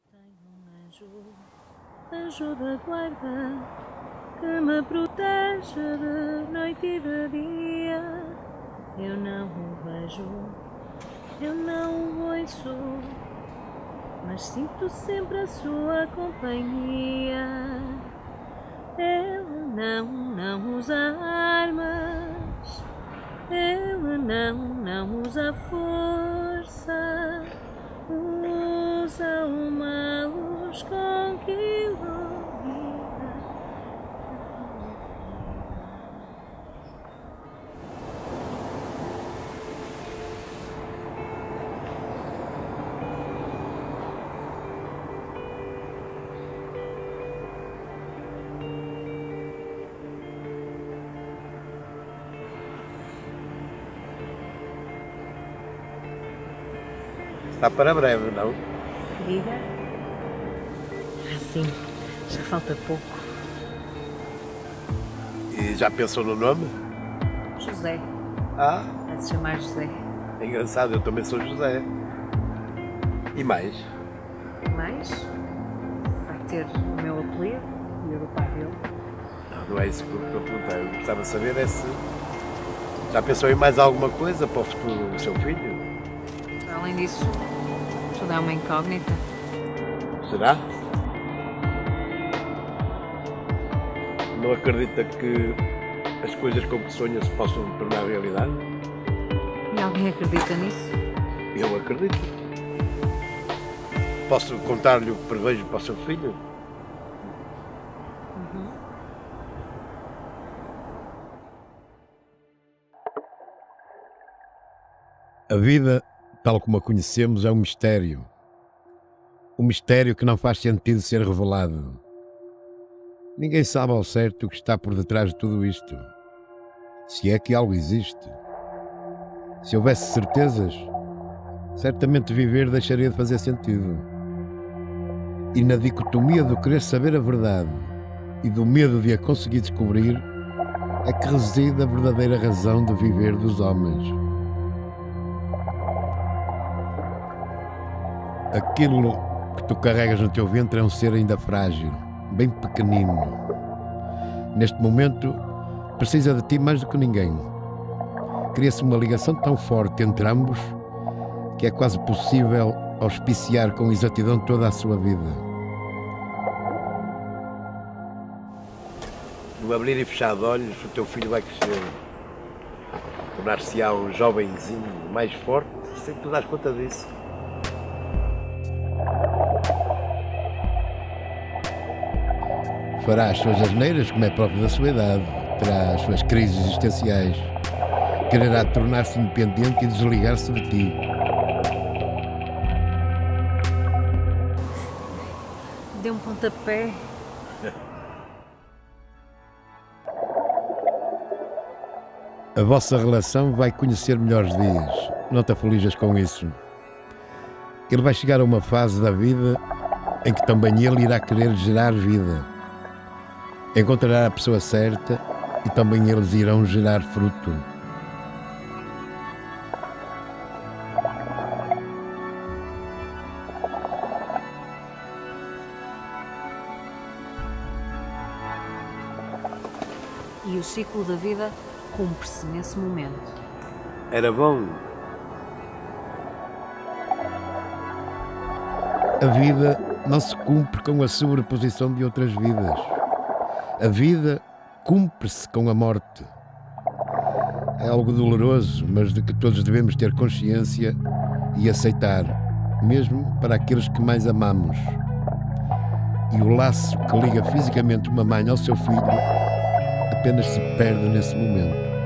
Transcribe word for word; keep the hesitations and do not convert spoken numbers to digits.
Tenho um anjo, anjo da guarda, que me protege de noite e de dia. Eu não o vejo, eu não o ouço, mas sinto sempre a sua companhia. Ele não, não usa armas, ele não, não usa força, usa uma luz com que ilumina. Está para breve, não? Diga. Ah, sim, já falta pouco. E já pensou no nome? José. Ah, Vai se chamar José. é engraçado, eu também sou José. E mais? Mais? Vai ter o meu apelido e o do pai dele. Não, não é isso que eu estou a perguntar. Eu gostava de saber é se já pensou em mais alguma coisa para o futuro do seu filho? Além disso, tudo é uma incógnita. Será? Não acredita que as coisas com que sonha se possam tornar realidade? E alguém acredita nisso? Eu acredito. Posso contar-lhe o que prevejo para o seu filho? Uhum. A vida, tal como a conhecemos, é um mistério. Um mistério que não faz sentido ser revelado. Ninguém sabe ao certo o que está por detrás de tudo isto. Se é que algo existe. Se houvesse certezas, certamente viver deixaria de fazer sentido. E na dicotomia do querer saber a verdade e do medo de a conseguir descobrir, é que reside a verdadeira razão de viver dos homens. Aquilo que tu carregas no teu ventre é um ser ainda frágil, bem pequenino. Neste momento, precisa de ti mais do que ninguém. Cria-se uma ligação tão forte entre ambos que é quase possível auspiciar com exatidão toda a sua vida. No abrir e fechar de olhos, o teu filho vai crescer. Tornar-se-á um jovenzinho mais forte, sem que tu dás conta disso. Fará as suas asneiras, como é próprio da sua idade. Terá as suas crises existenciais. Quererá tornar-se independente e desligar-se de ti. Deu um pontapé. A vossa relação vai conhecer melhores dias. Não te aflijas com isso. Ele vai chegar a uma fase da vida em que também ele irá querer gerar vida. Encontrará a pessoa certa e também eles irão gerar fruto. E o ciclo da vida cumpre-se nesse momento. Era bom. A vida não se cumpre com a sobreposição de outras vidas. A vida cumpre-se com a morte. É algo doloroso, mas de que todos devemos ter consciência e aceitar, mesmo para aqueles que mais amamos. E o laço que liga fisicamente uma mãe ao seu filho apenas se perde nesse momento.